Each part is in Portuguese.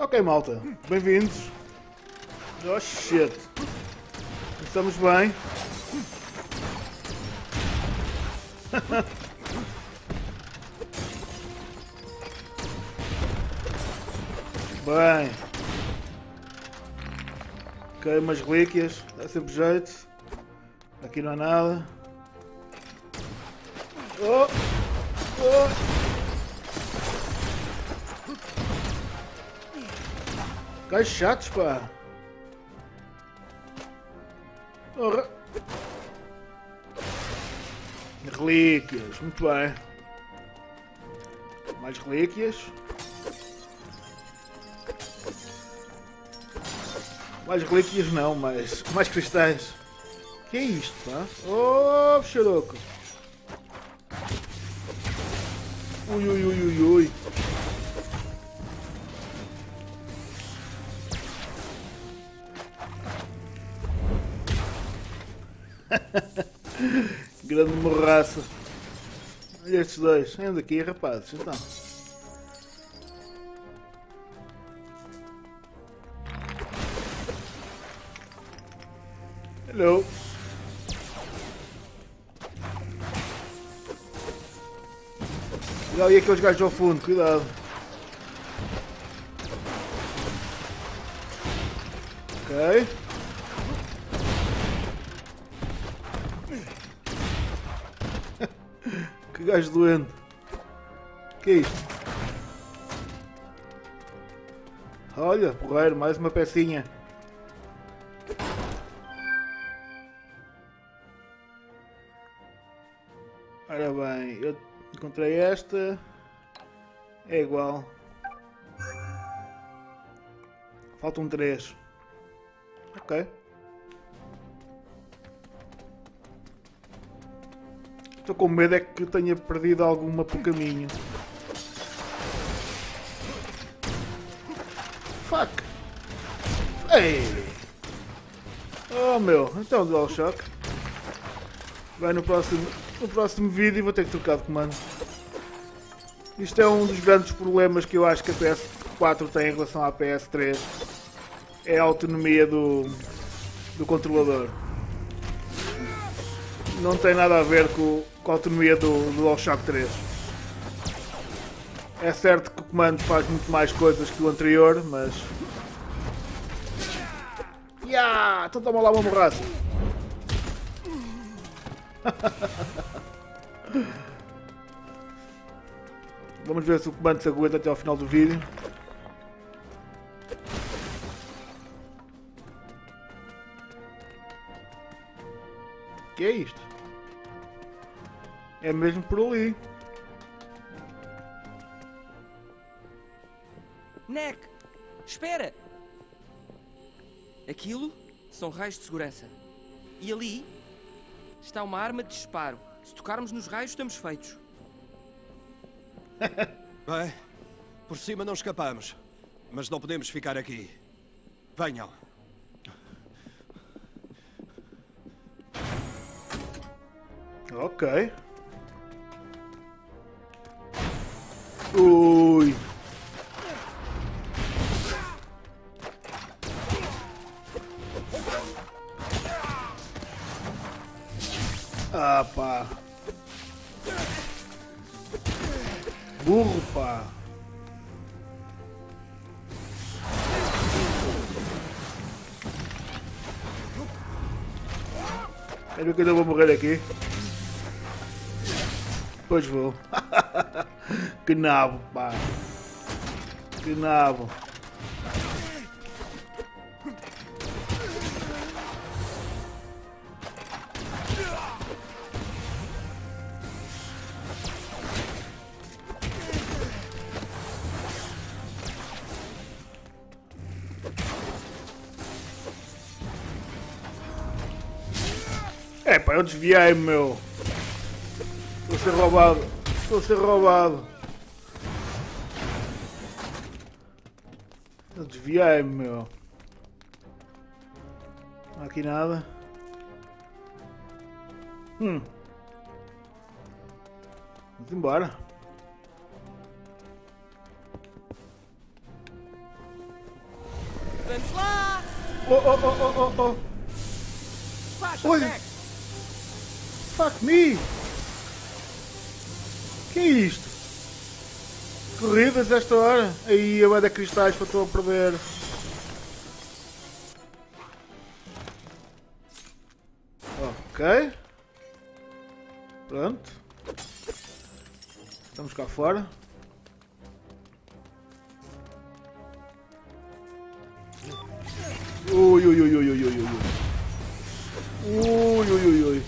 Ok, malta, bem-vindos. Oh shit. Estamos bem. Bem. Ok, umas relíquias, dá sempre jeito. Aqui não há nada. Oh! Oh! Gajos chatos, pá! Ora. Relíquias, muito bem. Mais relíquias. Mais relíquias não, mas mais cristais. Que é isto, pá? Oh, xaroco! Ui, ui, ui, ui, ui. Grande morraça. Olha estes dois. Ainda aqui, rapazes. Então. Hello. Olha aí aqueles gajos ao fundo. Cuidado. Ok. Que gajo doente. Que é isto? Olha, porreiro, mais uma pecinha. Ora bem, eu encontrei esta. É igual. Faltam 3. Ok. Estou com medo é que tenha perdido alguma pelo caminho. Fuck! Ei! Oh meu, então DualShock. Vai no próximo vídeo vou ter que trocar de comando. Isto é um dos grandes problemas que eu acho que a PS4 tem em relação à PS3. É a autonomia do controlador. Não tem nada a ver com a autonomia do DualShock 3. É certo que o comando faz muito mais coisas que o anterior, mas... Então toma lá uma morraça. Vamos ver se o comando se aguenta até ao final do vídeo. O que é isto? É mesmo por ali. Neck! Espera! Aquilo são raios de segurança. E ali está uma arma de disparo. Se tocarmos nos raios, estamos feitos. Bem, por cima não escapamos. Mas não podemos ficar aqui. Venham. Ok. Ui. Ah, pá. Burro, pá. Quer ver que eu ainda vou morrer aqui? Pois vou. Que nabo, pá. Que nabo. É pá, eu desviei, meu. Estou a ser roubado. Estou a ser roubado. Eu desviei, meu. Não há aqui nada. Vamos embora. Oh, oh, oh, oh, oh, oh. Baixa, Olha. Jack! Fuck me! Que é isto? Corridas esta hora? Aí a banda cristais que eu estou a perder. Ok. Pronto. Estamos cá fora. Ui, ui, ui, ui, ui, ui, ui. Ui, ui, ui, ui.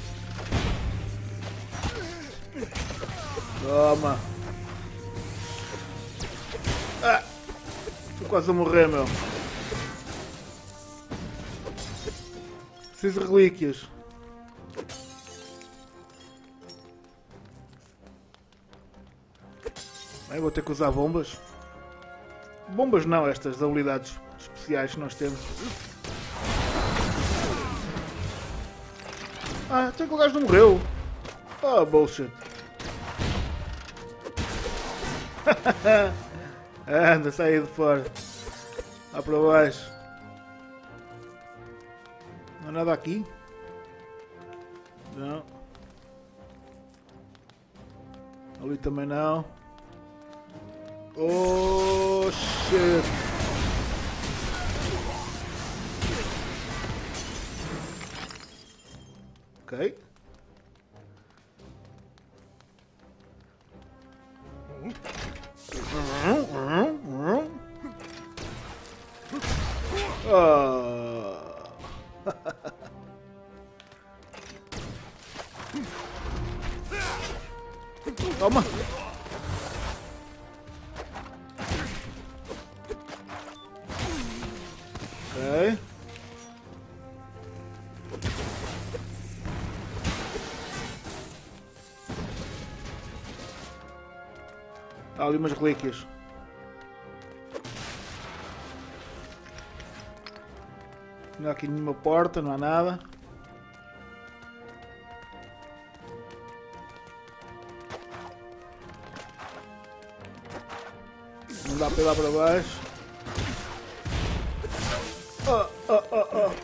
Toma. Ah. Estou quase a morrer, meu. Preciso de relíquias. Bem, vou ter que usar bombas. Bombas não, estas habilidades especiais que nós temos. Ah, tem que o gajo não morreu. Oh, bullshit. Anda, sai de fora. Lá para baixo. Não há nada aqui? Não. Ali também não. Oh, shit. Ok. Toma. Ok. Há ali umas relíquias. Não há aqui nenhuma porta, não há nada. Não dá para ir lá para baixo. Oh, oh, oh, oh.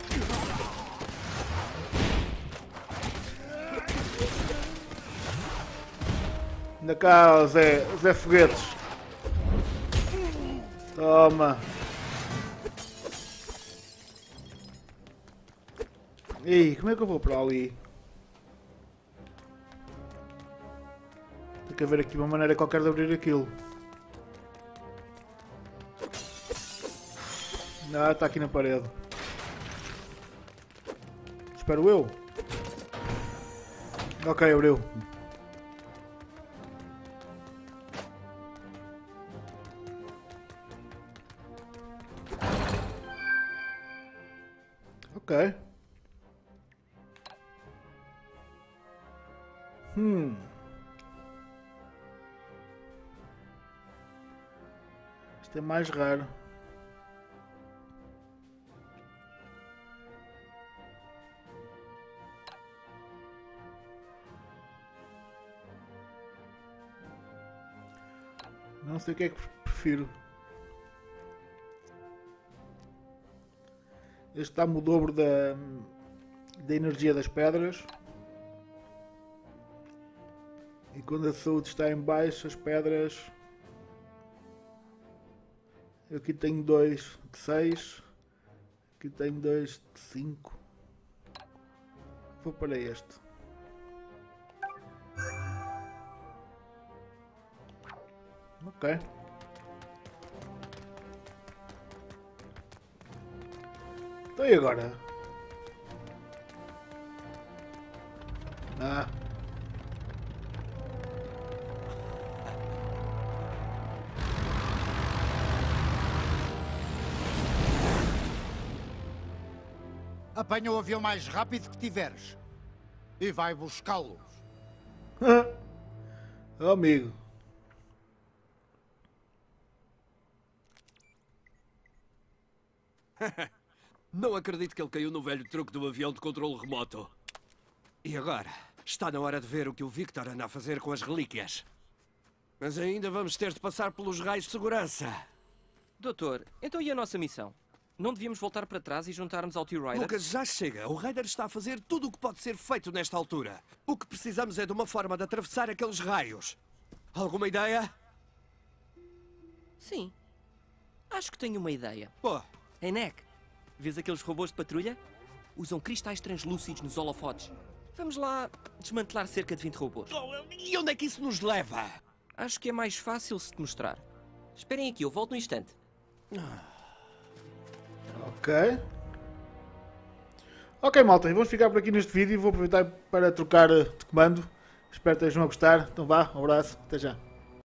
Ainda cá, Zé Foguetes. Toma. Ih, como é que eu vou para ali? Tem que haver aqui uma maneira qualquer de abrir aquilo. Ah, está aqui na parede. Espero eu. Ok, abriu. Ok. Isto é mais raro. Não sei o que é que prefiro. Este dá-me o dobro da energia das pedras. E quando a saúde está em baixo, as pedras... Eu aqui tenho 2 de 6. Aqui tenho 2 de 5. Vou para este. Ok. Então e agora? Ah. Apanha o avião mais rápido que tiveres e vai buscá-los. Oh, amigo. Não acredito que ele caiu no velho truque do avião de controle remoto. E agora? Está na hora de ver o que o Victor anda a fazer com as relíquias. Mas ainda vamos ter de passar pelos raios de segurança. Doutor, então e a nossa missão? Não devíamos voltar para trás e juntar-nos ao T-Rider? Lucas, já chega. O Raider está a fazer tudo o que pode ser feito nesta altura. O que precisamos é de uma forma de atravessar aqueles raios. Alguma ideia? Sim. Acho que tenho uma ideia. Pô, Hey, Neck, vês aqueles robôs de patrulha? Usam cristais translúcidos nos holofotes. Vamos lá desmantelar cerca de 20 robôs. e onde é que isso nos leva? Acho que é mais fácil se te mostrar. Esperem aqui, eu volto no instante. Ok. Ok, malta, e vamos ficar por aqui neste vídeo. Vou aproveitar para trocar de comando. Espero que estejam a gostar. Então vá, um abraço, até já.